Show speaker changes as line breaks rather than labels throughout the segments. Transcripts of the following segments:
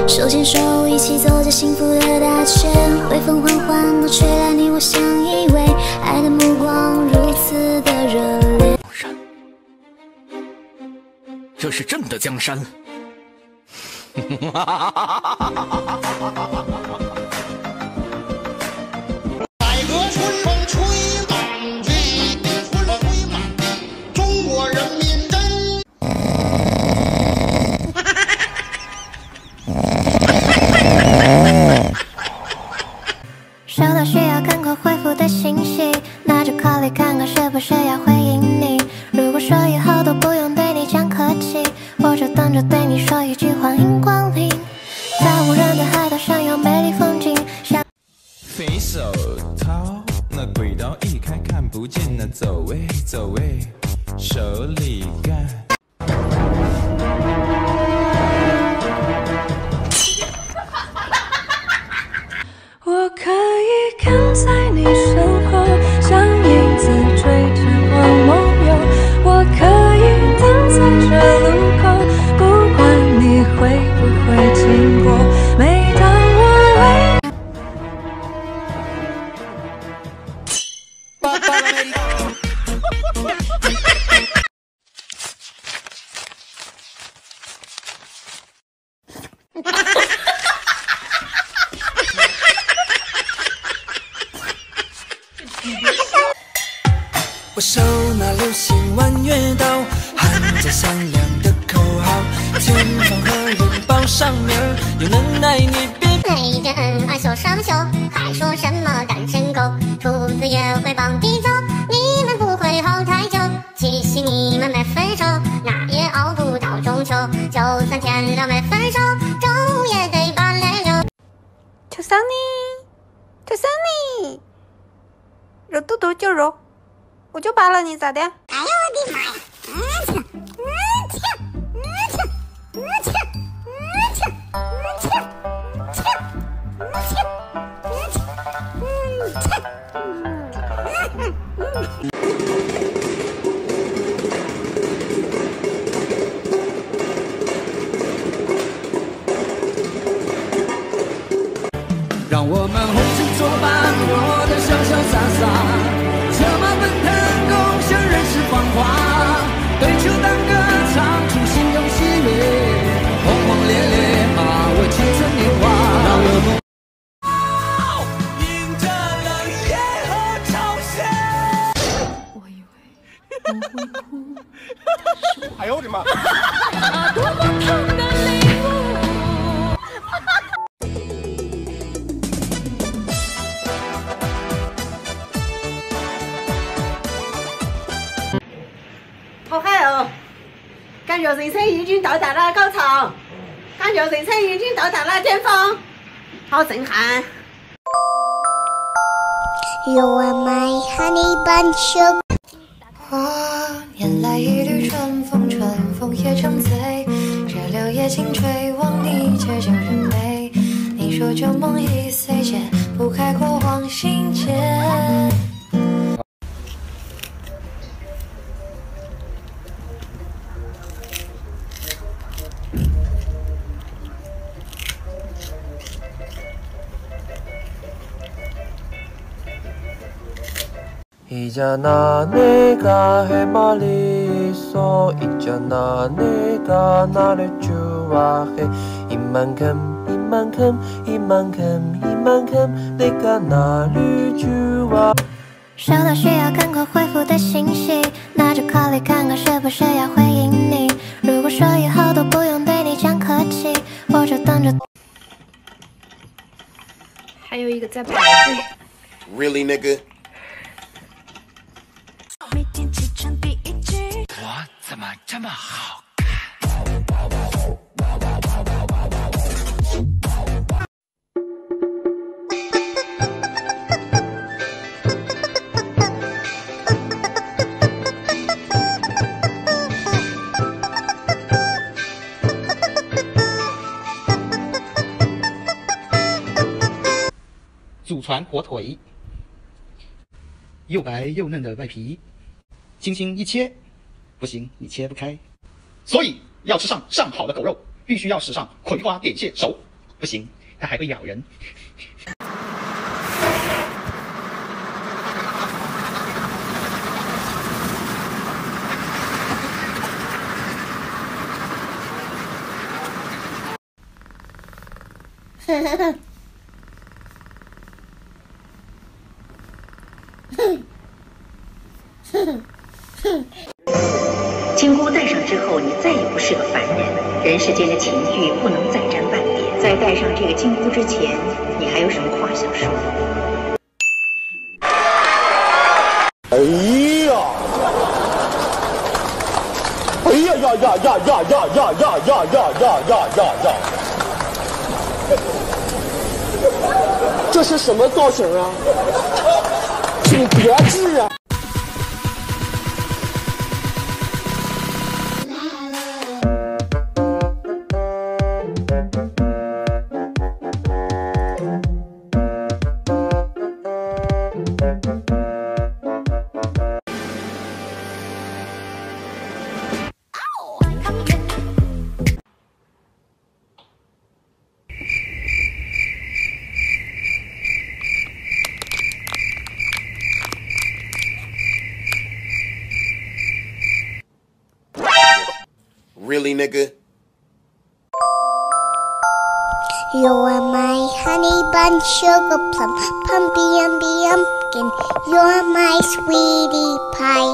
手牵手一起走在幸福的大圈，微风缓缓地吹来你我相依偎，爱的目光如此的热烈。
这是朕的江山。
改革春风吹满地，春风吹满中国人民真。
收到需要赶快回复的信息，那就考虑看看是不是要回应你。如果说以后都不用对你讲客气，我就等着对你说一句欢迎光临。在无人的海岛上有美丽风景，
肥手套，那轨道一开看不见，那走位走位，手里干。
我可以跟在你身后，像影子追着我梦游。我可以等在这路口，不管你会不会经过。每当我
我手拿流星弯月刀，喊着响亮的口号，前方和人报上面有能耐你别。
那件恩爱秀什么秀？还说什么单身狗？初次约会绑地走，你们不会好太久。七夕你们没分手，那也熬不到中秋。就算天亮没分手，粥也得把泪流。
求桑你，求桑你，肉多多就肉。我就扒了你咋的？哎呦我的妈呀！
让我们红尘作伴，活得潇潇洒洒，策马奔腾，共享人世繁华，对酒当歌，唱出心中喜悦，轰轰烈烈，把握青春年华。让我们迎着冷夜和潮汐。
我以为我会哭，
哎呦我的妈！
多么痛的礼物。
好嗨哦！感觉人生已经到达了高潮，感觉人生已经到达了巅峰，好震撼。
You are my honey bunch。
拈来一缕春风，春风也成醉，这柳叶轻吹，望你借酒人美。你说旧梦已碎，解不开过往心结。
있잖아 내가 해말리서 있잖아 내가 나를 좋아해 이만큼 내가 나를 좋아
收到需要赶快回复的信息，那就考虑看看是不是要回应你。如果说以后都不用对你讲客气，我就等着。
还有一个在排队。
Really, nigga?
每天启程第一句，
我怎么这么好？
祖传火腿，又白又嫩的外皮，轻轻一切，不行，你切不开。所以要吃上好的狗肉，必须要使上葵花点蟹熟。 不行，它还会咬人。
金箍戴上之后，你再也不是个凡人，人世间的情欲不能再沾半点。在戴上这个金箍之前，你还有什么话想说？
哎呀！哎呀呀呀呀呀呀呀呀呀呀呀呀呀！这是什么造型啊？挺别致啊！
Really, nigga?
You are my honey bun, sugar plum, pumpy umby umpkin. You are my sweetie pie.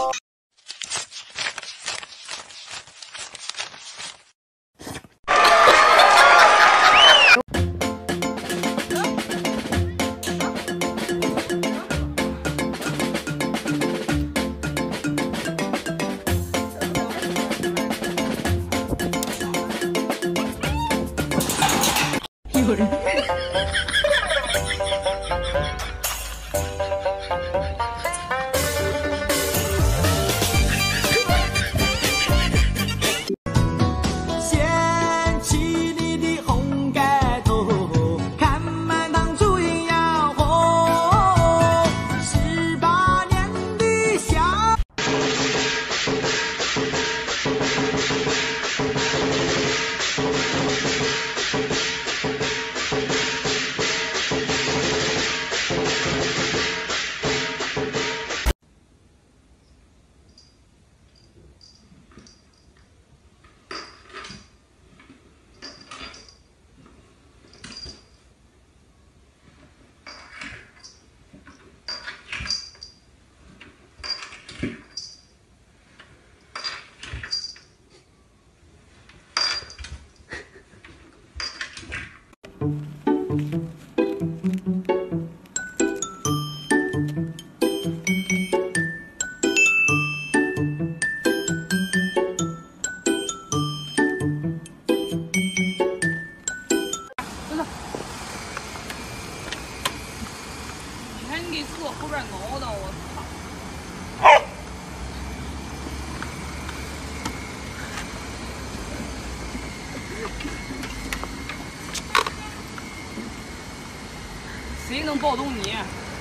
谁能抱动你？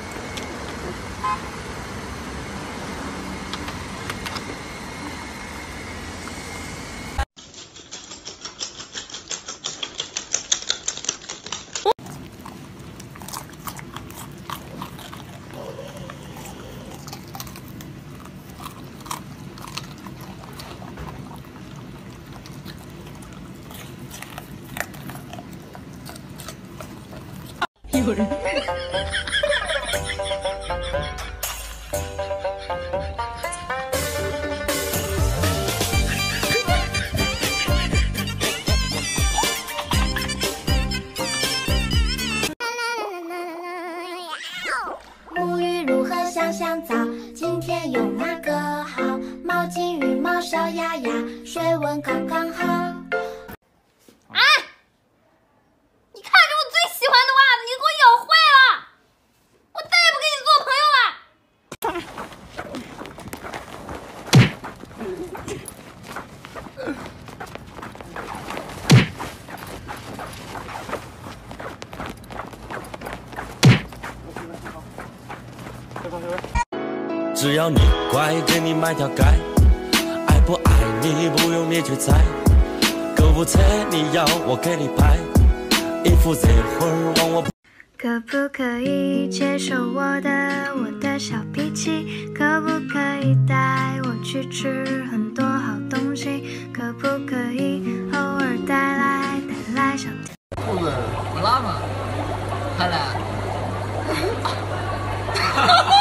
有人。
沐浴如何香香皂？今天用哪个好？毛巾、羽毛、小鸭鸭，水温刚刚好。
哎，你看着我最喜欢的袜子，你给我咬坏了，我再也不跟你做朋友了。
只要你乖，给你买条街，爱不爱你不用你去猜，购物车你要我给你拍， 一副这会儿往我。
可不可以接受我的小脾气？可不可以带我去吃很多好东西？可不可以偶尔带来小
兔子不辣吗？看来。